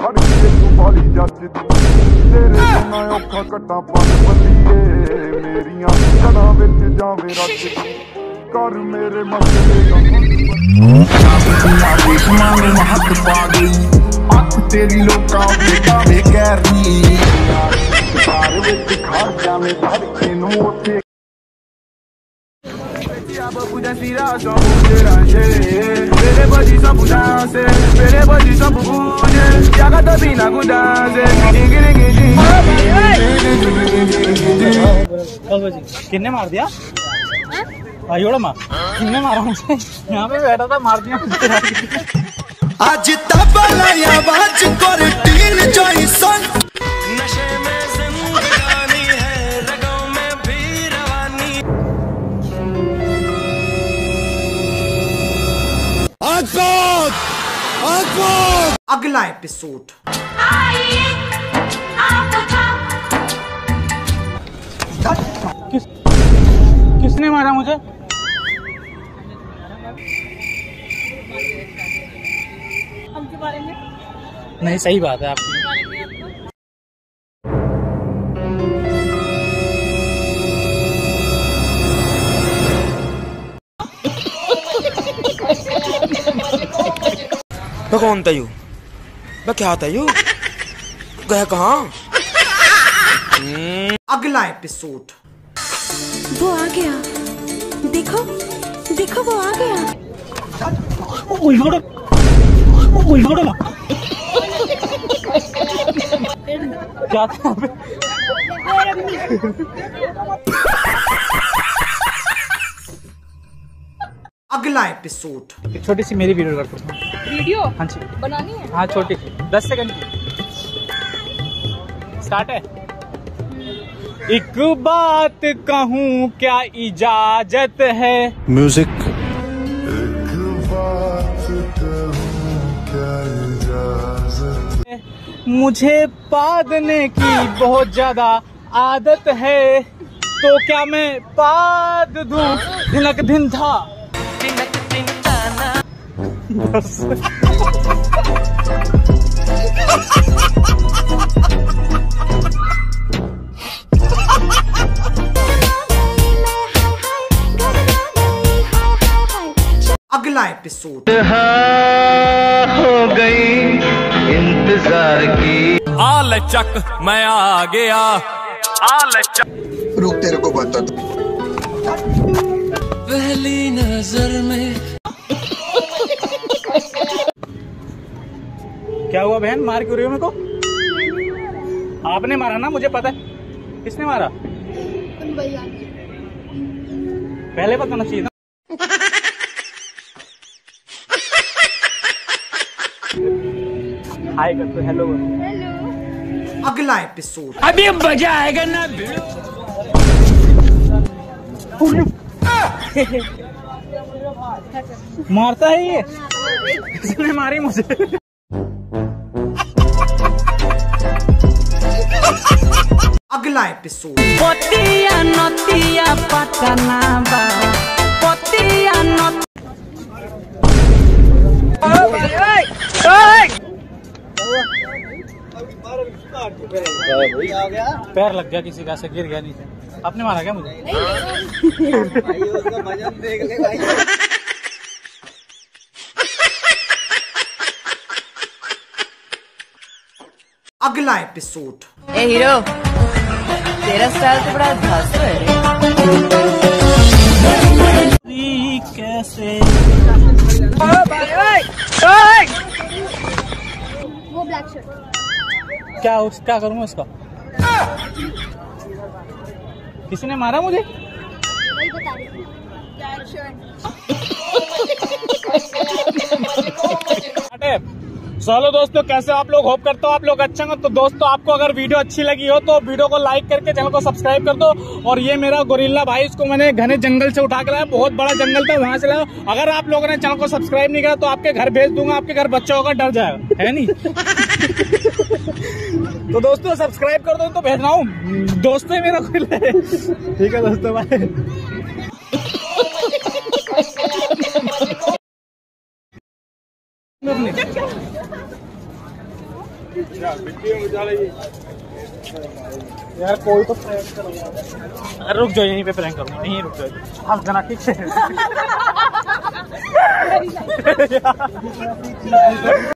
खड़ी तू बाली जचदी तेरे ना औखा कट्टा पन बल्लीए मेरियां कणां विच जावे रचदी कर मेरे मसले दा हक पा गई अख तेरी लोकां बेटा बेकैरी घर विच खा जावे धड़के नूं उत्थे Pere body só por dança, pere body só por buja, jaga tua bina com dança, किन्ने मार दिया? आयोड़ा मार, किन्ने मारा मुझे? यहाँ पे बैठा था मार दिया मुझे। आज तबला आवाज कर टीन जॉइसन नशे में जिंदगानी है रगों में भी रवानी अगला एपिसोड किसने मारा मुझे? हम क्यों मारेंगे? नहीं सही बात है आपकी। मैं कौन था यू? मैं क्या था यू? गया कहाँ? अगला एपिसोड वो आ गया, देखो देखो वो आ गया। क्या था? अगला एपिसोड छोटी सी मेरी वीडियो कर दो। वीडियो हाँ जी बनानी है? हाँ छोटी 10 सेकंड स्टार्ट है। एक बात कहूँ क्या इजाजत है? म्यूजिक मुझे पादने की बहुत ज्यादा आदत है तो क्या मैं पाद दूं? धिनक धिन था बस। अगला एपिसोड हो गई इंतजार की आ लचक मैं आ गया। आ लचक रुक तेरे को बता पहली नजर में। क्या हुआ बहन? मार क्यों रही हो मेरे को? आपने मारा ना, मुझे पता है। किसने मारा? पहले बताना चाहिए था। हाय कर तो हेलो। अगला एपिसोड अभी मजा आएगा ना। मारता है ये? इसने मारी मुझे। अगला एपिसोड पतिया नतिया पटना बा पतिया नत पैर लग गया किसी का से, गिर गया नीचे। आपने मारा क्या मुझे? अगला एपिसोड ए हीरो तेरा स्टाइल तो बड़ा धांसू है रे। कैसे वो ब्लैक शर्ट क्या करूँगा उसका? किसी ने मारा मुझे? वही बता रही थी। Black shirt. चलो दोस्तों, कैसे आप लोग? होप करता हूँ आप लोग अच्छे हो। तो दोस्तों, आपको अगर वीडियो अच्छी लगी हो तो वीडियो को लाइक करके चैनल को सब्सक्राइब कर दो। और ये मेरा गोरिल्ला भाई, इसको मैंने घने जंगल से उठा के लाया, बहुत बड़ा जंगल था, वहां से लाया। अगर आप लोगों ने चैनल को सब्सक्राइब नहीं किया तो आपके घर भेज दूंगा, आपके घर बच्चा होगा डर जाएगा, है नहीं? तो दोस्तों सब्सक्राइब कर दो तो भेज रहा हूँ, दोस्त है मेरा गोरिल्ला। ठीक है दोस्तों, बाय। यार कोई तो प्रैंक करो यार। रुक जाओ, यहीं पे प्रैंक करूंगा, यहीं रुक जाओ, हंस जाना ठीक से।